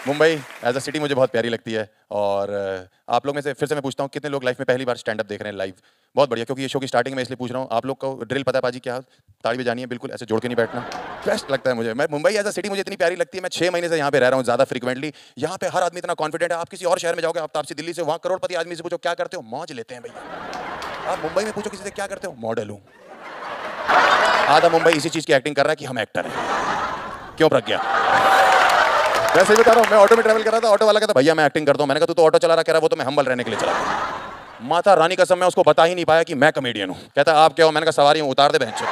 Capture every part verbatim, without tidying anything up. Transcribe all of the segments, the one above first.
Mumbai as a city मुझे बहुत प्यारी लगती है और आप लोग में से फिर से मैं पूछता हूँ कितने लोग लाइफ में पहली बार स्टैंड अप देख रहे हैं लाइव। बहुत बढ़िया, क्योंकि ये शो की स्टार्टिंग में इसलिए पूछ रहा हूँ। आप लोग को ड्रिल पता है पाजी क्या? ताड़ी बजानी है, बिल्कुल ऐसे जोड़ के नहीं बैठना। बेस्ट लगता है मुझे। मैं मुंबई एज अ सिटी मुझे इतनी प्यारी लगती है। मैं छह महीने से यहाँ पे रह रहा हूँ ज़्यादा फ्रीक्वेंटली। यहाँ पे हर आदमी इतना कॉन्फिडेंट है। आप किसी और शहर में जाओगे, आप तापसी दिल्ली से, वहाँ करोड़पति आदमी से पूछो क्या करते हो, मौज लेते हैं भैया। आप मुंबई में पूछो किसी से क्या करते हो, मॉडल हूँ। आधा मुंबई इसी चीज़ की एक्टिंग कर रहा है कि हम एक्टर हैं। क्यों प्रज्ञा? मैं सही बता रहा हूँ। मैं ऑटो में ट्रैवल कर रहा था, ऑटो वाला कहता भैया मैं एक्टिंग करता हूँ। मैंने कहा तू तो ऑटो चला रहा, कह रहा वो तो मैं हम्बल रहने के लिए चला। माता रानी कसम मैं उसको बता ही नहीं पाया कि मैं कमेडियन हूँ। कहता आप क्या हो? मैंने कहा सवारी हूँ, उतार दे बहन।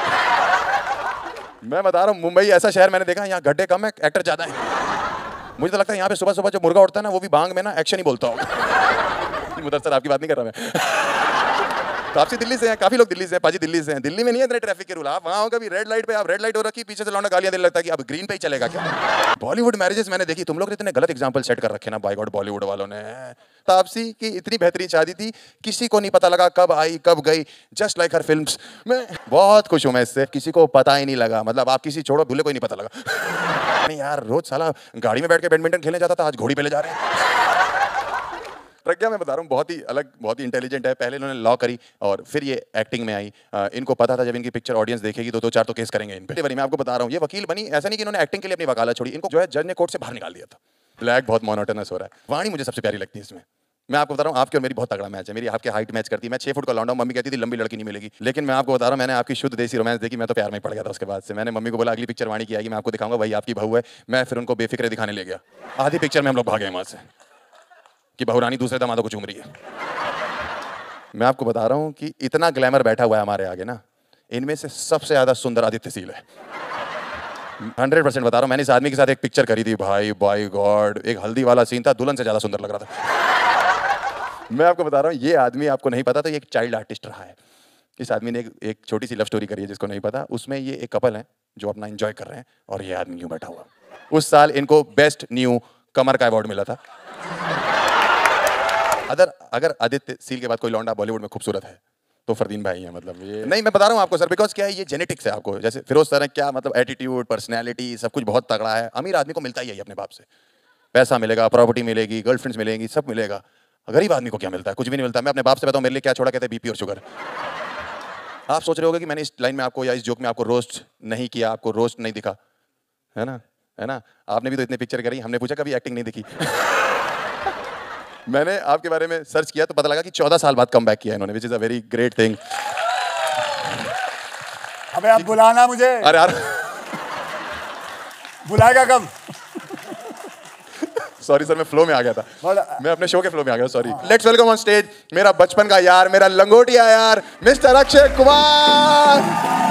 मैं बता रहा हूँ मुंबई ऐसा शहर मैंने देखा, यहाँ गड्ढे कम है, एक्टर ज्यादा है। मुझे तो लगता है यहाँ पे सुबह सुबह जो मुर्गा उठता है ना, वो भी बांग में ना एक्शन ही बोलता होगा। मुदस्सर आपकी बात नहीं कर रहा मैं। तापसी दिल्ली से हैं, काफी लोग दिल्ली से हैं, पाजी दिल्ली से हैं। दिल्ली में नहीं है इतने ट्रैफिक के रूल। आप वहाँ होगा भी रेड लाइट पे, आप रेड लाइट हो रखी, पीछे से लौंडा गालियां देने लगता है कि अब ग्रीन पे ही चलेगा क्या। बॉलीवुड मैरिजेस मैंने देखी, तुम लोग ने इतने गलत एग्जांपल सेट कर रखे ना बाय गॉड बॉलीवुड वालों ने। तापसी की इतनी बेहतरीन शादी थी, किसी को नहीं पता लगा कब आई कब गई, जस्ट लाइक हर फिल्म्स। मैं बहुत खुश हूँ मैं इससे, किसी को पता ही नहीं लगा। मतलब आप किसी छोड़ो, दूल्हे को ही नहीं पता लगा। नहीं यार, रोज साला गाड़ी में बैठ के बैडमिंटन खेलने जाता था, आज घोड़ी पे ले जा रहे हैं। प्रज्ञा मैं बता रहा हूँ बहुत ही अलग, बहुत ही इंटेलिजेंट है। पहले इन्होंने लॉ करी और फिर ये एक्टिंग में आई। आ, इनको पता था जब इनकी पिक्चर ऑडियंस देखेगी तो दो चार तो केस करेंगे इन पे। मैं आपको बता रहा हूँ ये वकील बनी, ऐसा नहीं कि इन्होंने एक्टिंग के लिए अपनी वकालत छोड़ी। इनको जो है जज ने कोर्ट से बाहर निकाल दिया था। ब्लैक बहुत मोनोटोनस हो रहा है। वाणी मुझे सबसे प्यारी लगती है इसमें। मैं आपको बता रहा हूँ आपकी और मेरी बहुत तगड़ा मैच है। मेरी आपके हाइट मैच करती है। मैं छह फुट का लौंडा हूं, मम्मी कहती थी लंबी लड़की नहीं मिलेगी। लेकिन मैं आपको बता रहा हूँ मैंने आपकी शुद्ध देसी रोमांस देखी, मैं तो प्यार में पड़ गया था उसके बाद से। मैंने मम्मी को बोला अगली पिक्चर वाणी की आएगी, मैं आपको दिखाऊंगा वही आपकी बहू है। मैं फिर उनको बेफिक्र दिखाने ले गया। आधी पिक्चर में हम लोग भागे वहां से कि बहुरानी दूसरे दामादों को चूम रही है। मैं आपको बता रहा हूँ कि इतना ग्लैमर बैठा हुआ है हमारे आगे ना, इनमें से सबसे ज्यादा सुंदर आदित्य सील है। हंड्रेड परसेंट बता रहा हूँ। मैंने इस आदमी के साथ एक पिक्चर करी थी भाई, बाय गॉड, एक हल्दी वाला सीन था, दुल्हन से ज्यादा सुंदर लग रहा था। मैं आपको बता रहा हूँ ये आदमी, आपको नहीं पता तो ये एक चाइल्ड आर्टिस्ट रहा है। इस आदमी ने एक, एक छोटी सी लव स्टोरी करी है जिसको नहीं पता। उसमें ये एक कपल है जो अपना एंजॉय कर रहे हैं और ये आदमी यूं बैठा हुआ। उस साल इनको बेस्ट न्यू कमर का अवार्ड मिला था। अगर अगर आदित्य सील के बाद कोई लौंडा बॉलीवुड में खूबसूरत है तो फरदीन भाई है। मतलब ये नहीं, मैं बता रहा हूँ आपको सर, बिकॉज क्या है ये जेनेटिक्स है। आपको जैसे फिरोज सर है, क्या मतलब एटीट्यूड, पर्सनैलिटी, सब कुछ बहुत तगड़ा है। अमीर आदमी को मिलता ही है अपने बाप से, पैसा मिलेगा, प्रॉपर्टी मिलेगी, गर्लफ्रेंड्स मिलेंगी, सब मिलेगा। गरीब आदमी को क्या मिलता है? कुछ भी नहीं मिलता। मैं अपने बाप से बताऊँ मेरे लिए क्या छोड़ा, कहते हैं बीपी और शुगर। आप सोच रहे होगे कि मैंने इस लाइन में आपको या इस जोक में आपको रोस्ट नहीं किया, आपको रोस्ट नहीं दिखा, है ना, है ना। आपने भी तो इतने पिक्चर करी, हमने पूछा कभी एक्टिंग नहीं दिखी। मैंने आपके बारे में सर्च किया तो पता लगा कि चौदह साल बाद कम बैक किया इन्होंने, which is a very great thing. अबे आप बुलाना मुझे। अरे यार बुलाएगा कब? सॉरी सर, मैं फ्लो में आ गया था। मैं अपने शो के फ्लो में आ गया, sorry. Let's welcome on stage मेरा बचपन का यार, मेरा लंगोटिया यार, मिस्टर अक्षय कुमार।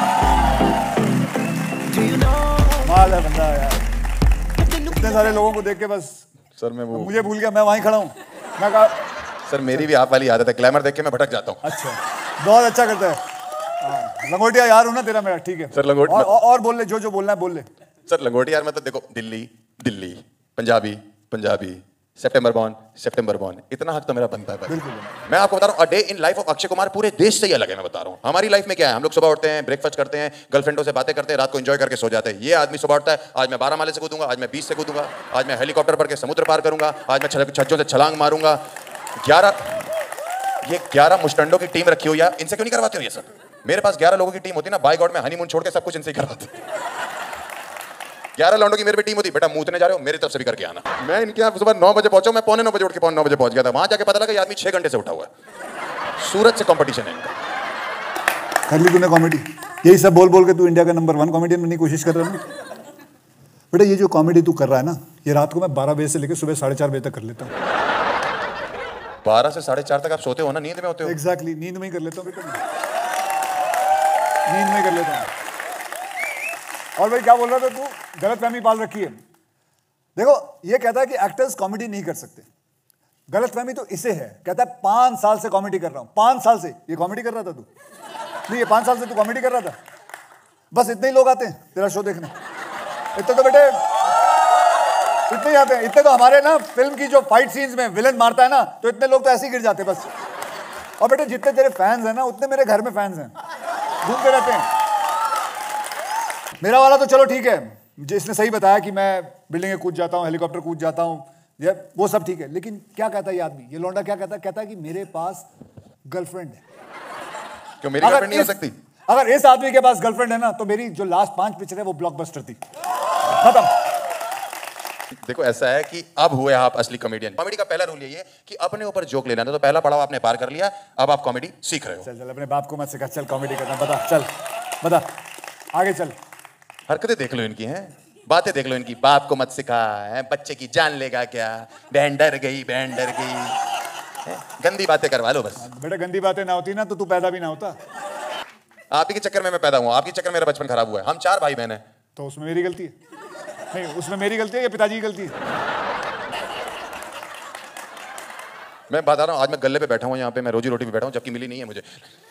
माल है बंदा यार। इतने सारे लोगों को देख के बस सर मैं वो मुझे भूल गया, मैं वहीं खड़ा हूँ। मैं कहा सर मेरी भी आप वाली आदत है, ग्लैमर देख के मैं भटक जाता हूँ। अच्छा, बहुत अच्छा करता है। लंगोटिया यार हूँ ना तेरा मेरा, ठीक है सर। लंगोट और, और बोल ले, जो जो बोलना है बोल ले। सर लंगोटिया यार मतलब देखो, दिल्ली दिल्ली, पंजाबी पंजाबी, सितंबर बॉर्न सितंबर बॉर्न, इतना हक तो मेरा बनता है। मैं आपको बता रहा हूँ, a day in life of Akshay Kumar पूरे देश से ही अलग है। मैं बता रहा हूँ हमारी लाइफ में क्या है, हम लोग सुबह उठते हैं, ब्रेकफास्ट करते हैं, गर्लफ्रेंडों से बातें करते हैं, रात को एंजॉय करके सो जाते हैं। ये आदमी सुबह उठता है, आज मैं बारह माले से कूदूंगा, आज मैं बीस से कूदूंगा, आज मैं हेलीकॉप्टर पर के समुद्र पार करूंगा, आज मैं छज्जों से छलांग मारूंगा। ग्यारह ये ग्यारह मुस्टंडों की टीम रखी हुई है, इनसे क्यों नहीं करवाते हो ये सब? मेरे पास ग्यारह लोगों की टीम होती ना, बाय गॉड में हनीमून छोड़ के सब कुछ इनसे ही करवाते। ग्यारह लौंडों की मेरे पे टीम होती, बेटा मूतने जा रहे हो मेरी तरफ से भी करके आना। मैं इनके यहाँ सुबह नौ बजे पहुंचा, मैं पौने नौ बजे उठ के पौने नौ बजे पहुंच गया था। वहां जाके पता लगा ये आदमी छह घंटे से उठा हुआ है। सूरत से कंपटीशन है इनका। कर ली तूने कॉमेडी, यही सब बोल बोल के तू इंडिया का नंबर वन कॉमेडियन बनने की कोशिश कर रहा है ना बेटा। ये जो कॉमेडी तू कर रहा है ना, ये रात को मैं बारह बजे से लेकर सुबह साढ़े चार बजे तक कर लेता हूँ। बारह से साढ़े चार तक आप सोते हो ना, नींद में होते हो? एग्जैक्टली, नींद में ही कर लेता हूँ बेटा, नींद में ही कर लेता हूँ। और भाई क्या बोल रहा था तू? गलतफहमी पाल रखी है। देखो ये कहता है कि एक्टर्स कॉमेडी नहीं कर सकते, गलतफहमी तो इसे है। कहता है पांच साल से कॉमेडी कर रहा हूं, पांच साल से। ये कॉमेडी कर रहा था तू? नहीं, ये पांच साल से तू कॉमेडी कर रहा था। बस इतने ही लोग आते हैं तेरा शो देखने, इतने तो बेटे इतने ही आते हैं। इतने तो हमारे ना फिल्म की जो फाइट सीन्स में विलन मारता है ना, तो इतने लोग तो ऐसे ही गिर जाते बस। और बेटे जितने तेरे फैंस हैं ना, उतने मेरे घर में फैंस हैं, घूमते रहते हैं। मेरा वाला तो चलो ठीक है, मुझे इसने सही बताया कि मैं बिल्डिंग कूद जाता हूँ, हेलीकॉप्टर कूद जाता हूँ, ये वो सब ठीक है, लेकिन क्या कहता है ये आदमी, ये लौंडा क्या कहता है? कहता है कि मेरे पास गर्लफ्रेंड है। क्यों मेरी गर्लफ्रेंड नहीं हो सकती? अगर इस आदमी के पास गर्लफ्रेंड है ना, तो मेरी जो लास्ट पांच पिक्चर है वो ब्लॉकबस्टर थी, खत्म। देखो ऐसा है कि अब हुए आप असली कॉमेडियन। कॉमेडी का पहला रूल यही है कि अपने ऊपर जोक लेना था, तो पहला पड़ाव आपने पार कर लिया, अब आप कॉमेडी सीख रहे हो। चल चल अपने बाप को मत सिखा, चल कॉमेडी करना बता, चल बता आगे चल। हरकतें देख लो इनकी हैं, बातें देख लो इनकी, बाप को मत सिखा है, बच्चे की जान लेगा क्या, बहन डर गई, बहन डर गई, है? गंदी बातें करवा लो बस। बेटा गंदी बातें ना होती ना तो तू पैदा भी ना होता। आप ही के चक्कर में मैं पैदा हुआ, आपके चक्कर में मेरा बचपन खराब हुआ है। हम चार भाई बहन हैं। तो उसमें मेरी गलती है? नहीं, उसमें मेरी गलती है या पिताजी की गलती है? मैं बता रहा हूँ, आज मैं गल्ले पे बैठा हूँ, यहाँ पे मैं रोजी रोटी पे बैठा हूँ, जबकि मिली नहीं है मुझे।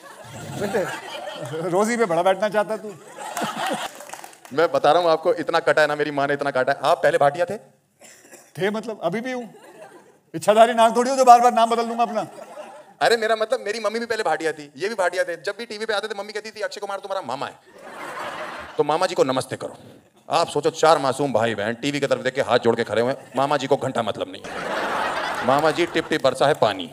बेटे रोजी पे बड़ा बैठना चाहता तू? मैं बता रहा हूँ आपको, इतना कटा है ना, मेरी माँ ने इतना काटा है। आप पहले भाटिया थे? थे मतलब अभी भी हूँ, इच्छाधारी नाक थोड़ी हो जो बार बार नाम बदल दूंगा अपना। अरे मेरा मतलब मेरी मम्मी भी पहले भाटिया थी, ये भी भाटिया थे। जब भी टीवी पे आते थे मम्मी कहती थी अक्षय कुमार तुम्हारा मामा है, तो मामा जी को नमस्ते करो। आप सोचो चार मासूम भाई बहन टीवी की तरफ देख के हाथ जोड़ के खड़े हुए, मामा जी को घंटा मतलब नहीं है। मामा जी टिप टिप बरसा है पानी,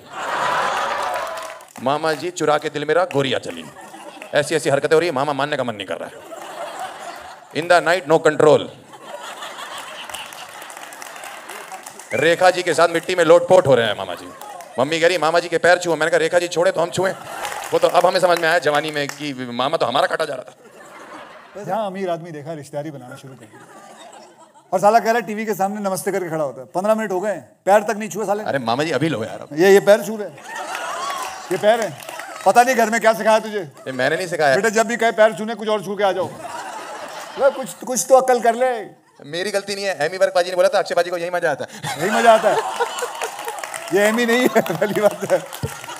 मामा जी चुरा के दिल मेरा गोरिया चली, ऐसी ऐसी हरकतें हो रही है, मामा मानने का मन नहीं कर रहा है। In the night no control, Rekha ji के साथ मिट्टी में लोटपोट हो रहे हैं मामा जी। मम्मी कह रही मामा जी के पैर छुओ, मैंने कहा रेखा जी छोड़े तो हम छुए। वो तो अब हमें समझ में आया जवानी में कि मामा तो हमारा काटा जा रहा था। जहाँ अमीर आदमी देखा रिश्तेदारी बनाना शुरू कर दिया, और साला कह रहा है टीवी के सामने नमस्ते करके खड़ा होता है। पंद्रह मिनट हो गए, पैर तक नहीं छुए साले। अरे मामा जी अभी लो यार, ये ये पैर छू रहे, ये पैर है। पता नहीं घर में क्या सिखाया तुझे? ये मैंने नहीं सिखाया बेटा, जब भी कहे पैर छूने कुछ और छू के आ जाओ। कुछ कुछ तो अक्ल कर ले। मेरी गलती नहीं है, एमी वर्क बाजी ने बोला था अक्षय बाजी को यही मजा आता है। यही मजा आता है, ये एमी नहीं है, पहली बात है।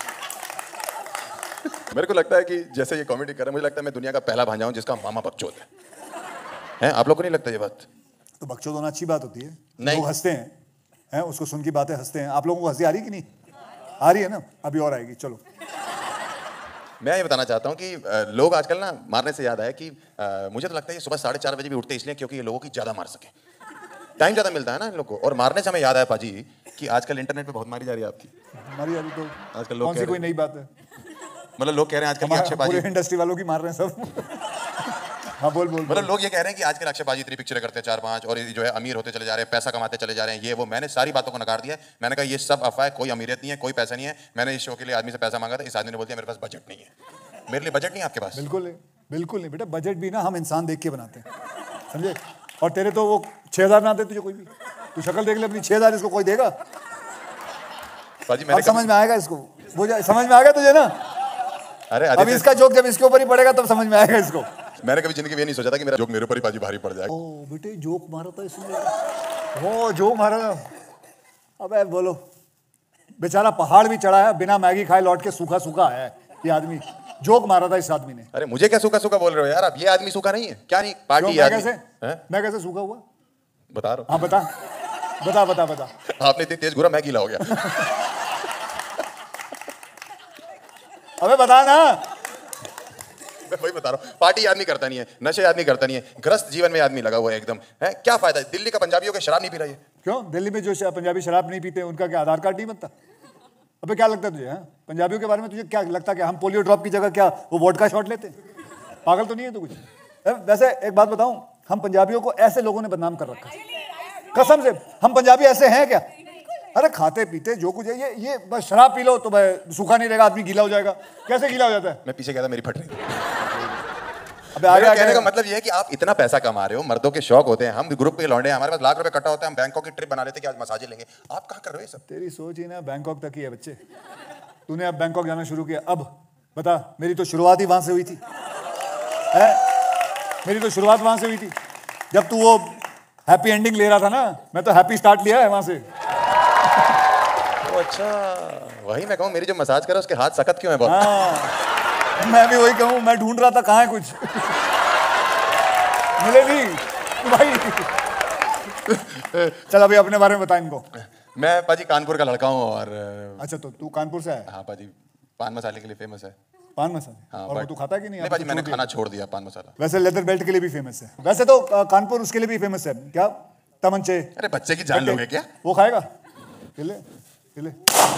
मेरे को लगता है कि जैसे ये कॉमेडी कर रहा है, मुझे लगता है मैं दुनिया का पहला भांजा हूं जिसका मामा बकचोद है। हैं आप लोग को नहीं लगता ये बात? तो बकचोद होना अच्छी बात होती है, नहीं। लोग हंसते हैं, हैं उसको सुन की बातें हंसते हैं। आप लोगों को हंसी आ रही कि नहीं आ रही है ना? अभी और आएगी, चलो। मैं ये बताना चाहता हूँ कि आ, लोग आजकल ना, मारने से याद आया कि आ, मुझे तो लगता है ये सुबह साढ़े चार बजे भी उठते इसलिए क्योंकि ये लोगों की ज़्यादा मार सके, टाइम ज़्यादा मिलता है ना इन लोग को। और मारने से हमें याद आया पाजी कि आजकल इंटरनेट पे बहुत मारी जा रही है आपकी। हमारी अभी तो आजकल लोग कौन सी कोई नई बात है? मतलब लोग कह रहे हैं आजकल अक्षय बाजी, इंडस्ट्री वालों की मार रहे हैं सब। हाँ बोल बोल। मतलब लोग ये कह रहे हैं कि आजकल अक्षय बाजी इतनी पिक्चरें करते हैं चार पांच, और जो है अमीर होते चले जा रहे हैं, पैसा कमाते चले जा रहे हैं, ये वो। मैंने सारी बातों को नकार दिया। मैंने कहा ये सब अफवाह है, कोई अमीरियत नहीं है, कोई पैसा नहीं है। मैंने इस शो के लिए आदमी से पैसा मांगा था, इस आदमी ने बोल दिया मेरे पास बजट नहीं है। मेरे लिए बजट नहीं है आपके पास? बिल्कुल नहीं, बिल्कुल नहीं बेटा। बजट भी ना हम इंसान देख के बनाते हैं, समझे? और तेरे तो वो छह हजार ना आते तुझे कोई भी। तू शक्ल देख ले अपनी, छह हजार इसको कोई देगा? बाजी मैंने समझ में आएगा इसको, वो समझ में आ गया तुझे ना? अरे अब इसका जोक जब इसके ऊपर ही पड़ेगा तब समझ में आएगा इसको। मैंने कभी जिंदगी में नहीं सोचा था कि मेरा जोक मेरे ऊपर ही बाजी भारी पड़ जाएगा। ओ बेटे जोक मारा था इसने, वो जोक मारा था। अबे बोलो, बेचारा पहाड़ भी चढ़ा है, बिना मैगी खाए लौट के सूखा सूखा है ये आदमी। जोक मारा था इस आदमी ने। अरे मुझे क्या सूखा सूखा बोल रहे हो यार आप? ये आदमी सूखा नहीं है क्या? नहीं पार्टी मैं कैसे मैं कैसे सूखा हुआ बता रहा हूँ। हाँ बता बता बता बता। आपने इतनी तेज घुरा मैं गीला हो गया। अबे बता ना। मैं वही बता रहा हूँ, पार्टी आदमी करता नहीं है, नशे आदमी करता नहीं है, ग्रस्त जीवन में आदमी लगा हुआ है एकदम। है क्या फायदा? दिल्ली का पंजाबियों के शराब नहीं पी रही है। क्यों? दिल्ली में जो पंजाबी शराब नहीं पीते उनका क्या आधार कार्ड नहीं बनता? अबे क्या लगता है तुझे? हाँ पंजाबियों के बारे में तुझे क्या लगता है कि हम पोलियो ड्रॉप की जगह क्या वो वोडका शॉट लेते? पागल तो नहीं है तू कुछ? वैसे एक बात बताऊं, हम पंजाबियों को ऐसे लोगों ने बदनाम कर रखा है, कसम से। हम पंजाबी ऐसे हैं क्या? अरे खाते पीते जो कुछ है, ये ये बस शराब पी लो तो भाई सूखा नहीं रहेगा, आदमी गीला हो जाएगा। कैसे गीला हो जाता है? मैं पीछे गया था, मेरी फट रही थी। अबे आगे कहने का मतलब ये है कि आप इतना पैसा कमा रहे हो, मर्दों के शौक होते हैं, हम ग्रुप के लौंडे हैं, हमारे पास लाख रुपए कटा होता है, हम बैंकॉक की ट्रिप बना लेते कि आज मसाजे लेंगे। आप कहाँ कर रहे हो ये सब? तेरी सोच ही ना बैंकॉक तक ही है बच्चे। तूने अब बैंकॉक जाना शुरू किया, अब बता। मेरी तो शुरुआत ही वहां से हुई थी, है? मेरी तो शुरुआत वहां से हुई थी जब तू वो हैप्पी एंडिंग ले रहा था ना, मैं तो हैप्पी स्टार्ट लिया है वहां से। ओ अच्छा, वही मैं कहूँ, मेरी जो मसाज कर रहा है उसके हाथ सख्त क्यों है बहुत? हाँ, मैं भी वही कहूँ, मैं ढूंढ रहा था कहाँ है कुछ। मिले नहीं भाई। चल अभी अपने बारे में बता इनको। मैं पाजी कानपुर का लड़का हूँ और अच्छा तो तू कानपुर से है? हाँ पाजी, पान मसाले के लिए फेमस है। पान मसाले हाँ, और वो तू खाता कि नहीं? नहीं भाजी, मैंने खाना छोड़ दिया पान मसाला। वैसे लेदर बेल्ट के लिए भी फेमस है। वैसे तो अ, कानपुर उसके लिए भी फेमस है, क्या तमंचे। अरे बच्चे की जान लोगे क्या? वो खाएगा? ले ले।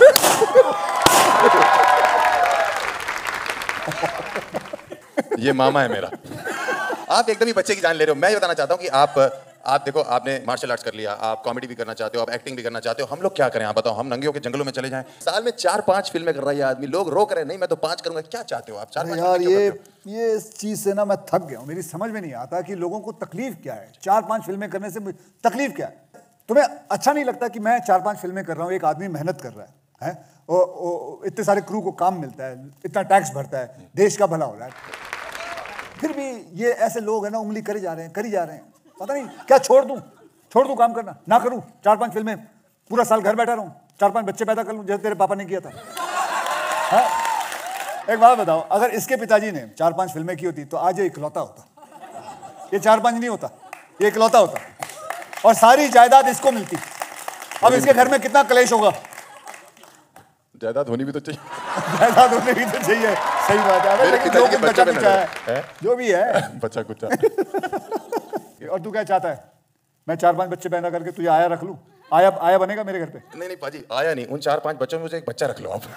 ये मामा है मेरा। आप एकदम ही बच्चे की जान ले रहे हो। मैं ये बताना चाहता हूँ कि आप आप देखो, आपने मार्शल आर्ट्स कर लिया, आप कॉमेडी भी करना चाहते हो, आप एक्टिंग भी करना चाहते हो। हम लोग क्या करें आप बताओ? हम नंगे होकर जंगलों में चले जाएं? साल में चार पांच फिल्में कर रहा है आदमी, लोग रोक रहे हैं, नहीं मैं तो पांच करूंगा। क्या चाहते हो आप? चार पांच यार ये ये इस चीज से ना मैं थक गया हूँ। मेरी समझ में नहीं आता कि लोगों को तकलीफ क्या है। चार पांच फिल्में करने से तकलीफ क्या है? तुम्हें अच्छा नहीं लगता कि मैं चार पांच फिल्में कर रहा हूँ, एक आदमी मेहनत कर रहा है, है? ओ, ओ, इतने सारे क्रू को काम मिलता है, इतना टैक्स भरता है, देश का भला हो रहा है, फिर भी ये ऐसे लोग हैं ना उंगली करी जा रहे हैं करी जा रहे हैं। पता नहीं क्या छोड़ दूं छोड़ दूं काम करना, ना करूं चार पांच फिल्में, पूरा साल घर बैठा रहूं, चार पांच बच्चे पैदा कर लूं जैसे तेरे पापा ने किया था। है? एक बात बताओ, अगर इसके पिताजी ने चार पांच फिल्में की होती तो आज ये इकलौता होता। ये चार पांच नहीं होता, ये इकलौता होता और सारी जायदाद इसको मिलती। अब इसके घर में कितना कलेश होगा। जायदाद होनी भी तो चाहिए। जायदाद होनी भी तो चाहिए, सही बात है। मेरे पिताजी के बच्चा कुछ है, है जो भी है बच्चा कुछ। और तू क्या चाहता है? मैं चार पांच बच्चे पैदा करके तुझे आया रख लूं? आया आया बनेगा मेरे घर पे? नहीं नहीं पाजी, आया नहीं। उन चार पांच बच्चों में मुझे एक बच्चा रख लो आप।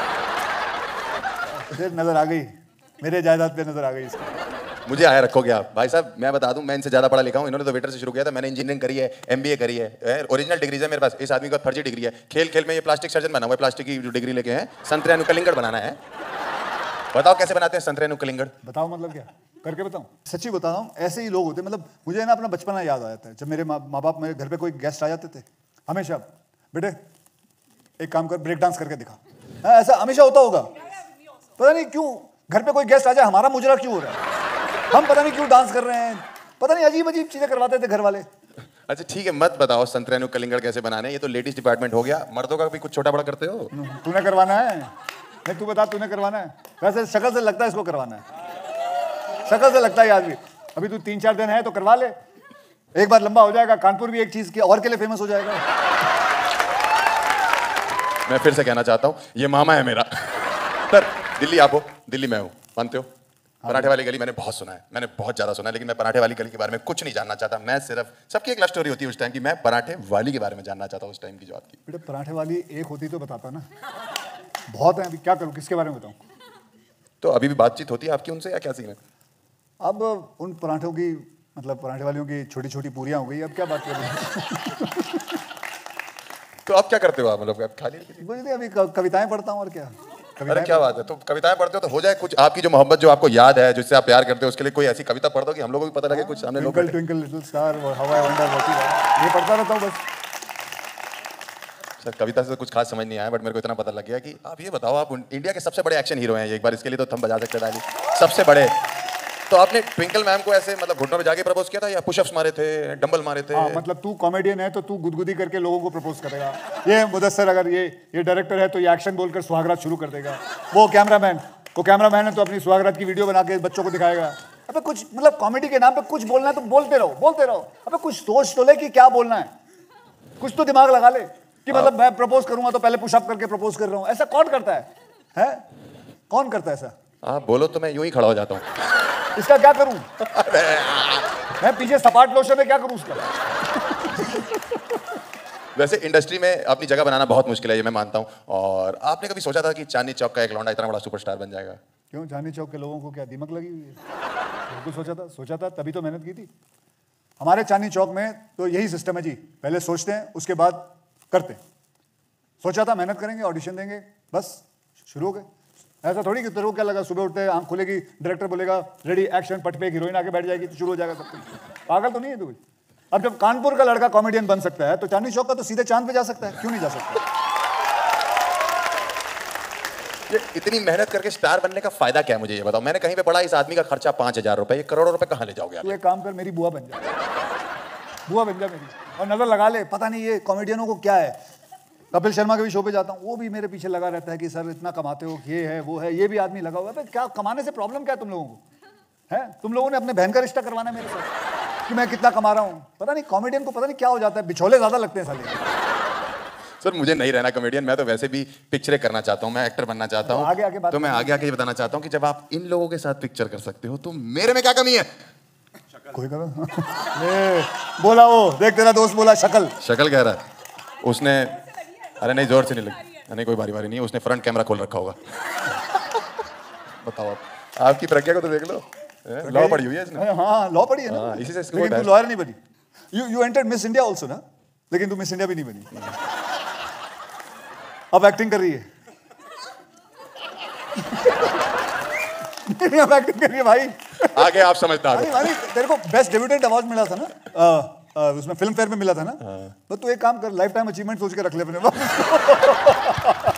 फिर नजर आ गई, मेरे जायदाद पे नजर आ गई इसकी। मुझे आया रखोगे आप? भाई साहब मैं बता दूं, मैं इनसे ज्यादा पढ़ा लिखा हूं। इन्होंने तो वेटर से शुरू किया था, मैंने इंजीनियरिंग करी है, एमबीए करी है, ओरिजिनल डिग्रीज है मेरे पास। इस आदमी का फर्जी डिग्री है। खेल खेल में ये प्लास्टिक सर्जन बना हुआ है, प्लास्टिक की जो डिग्री लेके हैं। संतरे अनुकलिंगड़ बनाना है। बताओ कैसे बनाते हैं संतरे अनुकलिंगड़? बताओ मतलब क्या करके बताऊं? सच्ची बता रहा हूँ, ऐसे ही लोग होते। मतलब मुझे ना अपना बचपना याद आ जाता है, जब मेरे माँ बाप मेरे घर पे कोई गेस्ट आ जाते थे, हमेशा बेटे एक काम कर, ब्रेक डांस करके दिखा। हाँ, ऐसा हमेशा होता होगा। पता नहीं क्यों घर पे कोई गेस्ट आ जाए हमारा मुजरा क्यों हो रहा है, हम पता नहीं क्यों डांस कर रहे हैं, पता नहीं अजीब अजीब चीजें करवाते थे घर वाले। अच्छा ठीक है, मत बताओ संतरे अनुकलिंगड़ कैसे बनाने, ये तो लेडीज डिपार्टमेंट हो गया। मर्दों का भी कुछ छोटा बड़ा करते हो? तूने करवाना है? नहीं तू बता, तूने करवाना है? वैसे शक्ल से लगता है इसको करवाना है, शक्ल से लगता है आदमी। अभी तू तीन चार दिन है तो करवा ले, एक बार लंबा हो जाएगा। कानपुर भी एक चीज की और के लिए फेमस हो जाएगा। मैं फिर से कहना चाहता हूँ, ये मामा है मेरा। सर दिल्ली आप हो, दिल्ली में हूँ, मानते हो? पराठे वाली गली मैंने बहुत सुना है, मैंने बहुत ज्यादा सुना है, लेकिन मैं पराठे वाली गली के बारे में कुछ नहीं जानना चाहता। मैं सिर्फ, सबकी एक लव स्टोरी होती है उस टाइम की, मैं पराठे वाली के बारे में जानना चाहता हूँ उस टाइम की जो आपकी। बेटा पराठे वाली एक होती तो बताता ना, बहुत है। अभी क्या करूँ, किसके बारे में बताऊँ? तो अभी भी बातचीत होती है आपकी उनसे या क्या सीन है? अब उन पराठों की, मतलब पराठे वालियों की छोटी छोटी पूरियां हो गई, अब क्या बात कर रहे हैं? तो आप क्या करते हो आप? मतलब खाली मुझे अभी कविताएं पढ़ता हूँ और क्या। अरे क्या बात है, तो कविताएं पढ़ते हो तो हो जाए कुछ। आपकी जो मोहब्बत जो आपको याद है, जिससे आप प्यार करते हो, उसके लिए कोई ऐसी कविता पढ़ दो कि हम लोगों को भी पता लगे कुछ सामने लोग। Twinkle twinkle little star, how I wonder what you, ये पढ़ता रहता हूँ बस। सर कविता से तो कुछ खास समझ नहीं आया, बट मेरे को इतना पता लग गया कि आप ये बताओ, आप इंडिया के सबसे बड़े एक्शन हीरो हैं एक बार, इसके लिए तो थम बजा सकते डाली, सबसे बड़े। तो आपने ट्विंकल मैम को ऐसे मतलब घुटनों पे जाके प्रपोज किया था या पुशअप्स मारे थे, डंबल मारे थे? हाँ, मतलब तू कॉमेडियन है तो तू गुदगुदी करके लोगों को प्रपोज करेगा। ये मुदस्सर अगर ये ये डायरेक्टर है तो ये एक्शन बोलकर सुहागरात शुरू कर देगा। वो कैमरामैन वो कैमरामैन है तो अपनी सुहागरात की वीडियो बना के बच्चों को दिखाएगा। अबे कुछ मतलब कॉमेडी के नाम पे कुछ बोलना है तो बोलते रहो बोलते रहो। अबे कुछ सोच तो ले कि क्या बोलना है, कुछ तो दिमाग लगा ले कि मतलब मैं प्रपोज करूंगा तो पहले पुशअप करके प्रपोज कर रहा हूँ। ऐसा कौन करता है, है? कौन करता है ऐसा? आप बोलो तो मैं यूं ही खड़ा हो जाता हूँ। इसका क्या करूं? मैं पीछे सपाट लोशन में क्या करूं उसका? वैसे इंडस्ट्री में अपनी जगह बनाना बहुत मुश्किल है, ये मैं मानता हूँ। और आपने कभी सोचा था कि चांदनी चौक का एक लौंडा इतना बड़ा सुपरस्टार बन जाएगा? क्यों, चांदनी चौक के लोगों को क्या दिमाग लगी हुई है? बिल्कुल सोचा था, सोचा था तभी तो मेहनत की थी। हमारे चांदनी चौक में तो यही सिस्टम है जी, पहले सोचते हैं उसके बाद करते हैं। सोचा था मेहनत करेंगे, ऑडिशन देंगे, बस शुरू हो गए। ऐसा थोड़ी कि तेरे को क्या लगा सुबह उठते आंख खुलेगी, डायरेक्टर बोलेगा रेडी एक्शन, पट पे हीरोइन आके बैठ जाएगी तो शुरू हो जाएगा सब कुछ। पागल तो नहीं है तू? अब जब कानपुर का लड़का कॉमेडियन बन सकता है तो चांदनी चौक का तो सीधे चांद पे जा सकता है, क्यों नहीं जा सकता? ये इतनी मेहनत करके स्टार बनने का फायदा क्या है, मुझे ये बताओ। मैंने कहीं पे पढ़ा इस आदमी का खर्चा पांच हजार रुपए, ये करोड़ों रुपए कहाँ ले जाओगे आप? तू एक काम कर, मेरी बुआ बन जा, बुआ बन जा मेरी, और नजर लगा ले। पता नहीं ये कॉमेडियनों को क्या है। कपिल शर्मा के भी शो पे जाता हूँ, वो भी मेरे पीछे लगा रहता है कि सर इतना कमाते हो, ये है वो है, ये भी आदमी लगा हुआ है। क्या कमाने से प्रॉब्लम क्या है तुम लोगों को? है तुम लोगों ने अपने बहन का रिश्ता करवाना है मेरे साथ कि मैं कितना कमा रहा हूँ? पता नहीं कॉमेडियन को पता नहीं क्या हो जाता है, बिछोले ज्यादा लगते हैं साले। सर मुझे नहीं रहना कॉमेडियन, मैं तो वैसे भी पिक्चरें करना चाहता हूँ, मैं एक्टर बनना चाहता हूँ। आगे आगे बात तो मैं आगे आगे ये बताना चाहता हूँ कि जब आप इन लोगों के साथ पिक्चर कर सकते हो तो मेरे में क्या कमी है? कोई करो ले बोला वो, देख तेरा दोस्त बोला शक्ल शक्ल कह रहा है उसने। अरे नहीं जोर से नहीं लगी, नहीं कोई बारी बारी नहीं, उसने फ्रंट कैमरा खोल रखा होगा। बताओ आप, आपकी प्रज्ञा को तो देख लो, लॉ पढ़ी हुई है इसने। हाँ लॉ पढ़ी है ना, इसी से लेकिन तू लॉयर नहीं बनी। You you entered Miss India also ना, लेकिन तू मिस इंडिया भी नहीं बनी। अब एक्टिंग कर रही है। अब एक्टिंग कर रही है भाई। आगे आप समझदार हो। भाई तेरे को बेस्ट डेब्यूटेंट अवार्ड मिला था ना, आ, आ, उसमें फिल्म फेयर में मिला था ना, तो तू एक काम कर, लाइफ टाइम अचीवमेंट सोच के रख ले अपने पास।